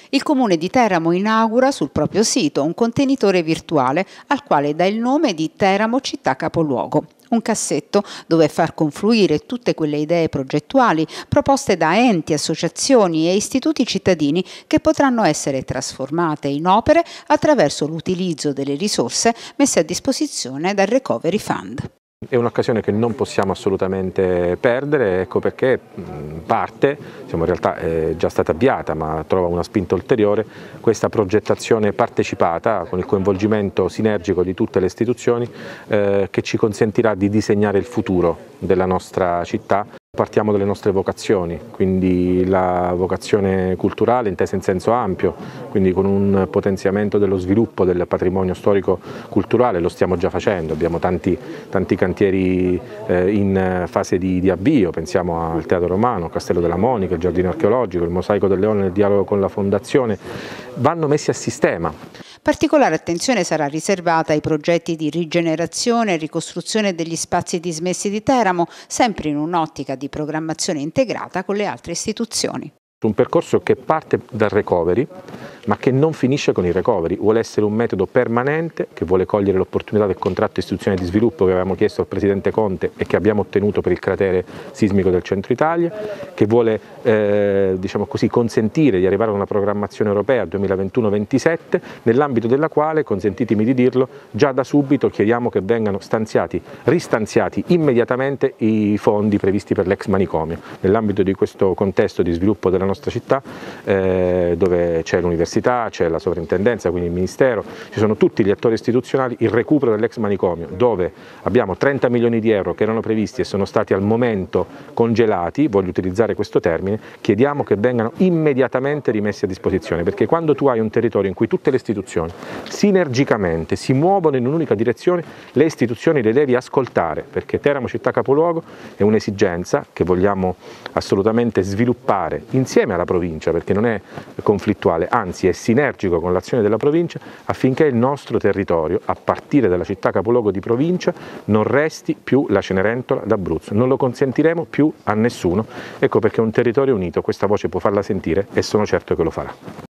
Il Comune di Teramo inaugura sul proprio sito un contenitore virtuale al quale dà il nome di Teramo Città Capoluogo. Un cassetto dove far confluire tutte quelle idee progettuali proposte da enti, associazioni e istituti cittadini che potranno essere trasformate in opere attraverso l'utilizzo delle risorse messe a disposizione dal Recovery Fund. È un'occasione che non possiamo assolutamente perdere, ecco perché parte, in realtà è già stata avviata ma trova una spinta ulteriore, questa progettazione partecipata con il coinvolgimento sinergico di tutte le istituzioni che ci consentirà di disegnare il futuro della nostra città. Partiamo dalle nostre vocazioni, quindi la vocazione culturale intesa in senso ampio, quindi con un potenziamento dello sviluppo del patrimonio storico-culturale, lo stiamo già facendo, abbiamo tanti cantieri in fase di avvio, pensiamo al Teatro Romano, al Castello della Monica, il Giardino Archeologico, il Mosaico del Leone nel dialogo con la Fondazione, vanno messi a sistema. Particolare attenzione sarà riservata ai progetti di rigenerazione e ricostruzione degli spazi dismessi di Teramo, sempre in un'ottica di programmazione integrata con le altre istituzioni. Un percorso che parte dal recovery, ma che non finisce con il recovery, vuole essere un metodo permanente che vuole cogliere l'opportunità del contratto istituzionale di sviluppo che avevamo chiesto al Presidente Conte e che abbiamo ottenuto per il cratere sismico del centro Italia, che vuole consentire di arrivare a una programmazione europea 2021-27, nell'ambito della quale, consentitemi di dirlo, già da subito chiediamo che vengano ristanziati immediatamente i fondi previsti per l'ex manicomio, nell'ambito di questo contesto di sviluppo della nostra città, dove c'è l'università, c'è la sovrintendenza, quindi il Ministero, ci sono tutti gli attori istituzionali, il recupero dell'ex manicomio, dove abbiamo 30 milioni di euro che erano previsti e sono stati al momento congelati, voglio utilizzare questo termine, chiediamo che vengano immediatamente rimessi a disposizione, perché quando tu hai un territorio in cui tutte le istituzioni sinergicamente si muovono in un'unica direzione, le istituzioni le devi ascoltare, perché Teramo Città Capoluogo è un'esigenza che vogliamo assolutamente sviluppare insieme alla provincia, perché non è conflittuale, anzi è sinergico con l'azione della provincia, affinché il nostro territorio, a partire dalla città capoluogo di provincia, non resti più la Cenerentola d'Abruzzo. Non lo consentiremo più a nessuno, ecco perché un territorio unito questa voce può farla sentire e sono certo che lo farà.